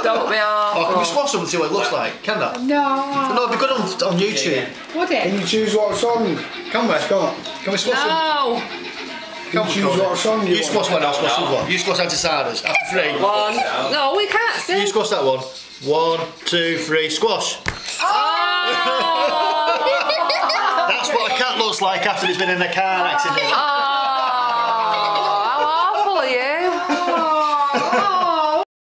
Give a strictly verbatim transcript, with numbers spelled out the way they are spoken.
Don't be awful. Oh, can we squash them and see what it looks like? Can that? No. No, it'd be good on, on YouTube. Would it? Can you choose what song? Can we? Scott. Can we squash them? No. Can you choose what song you, You want? squash one, I'll squash the other one. You squash anti-siders. After three. One. No, we can't see. You squash that one. One, two, three, squash. Oh! That's what a cat looks like after it's been in a car accident. Oh!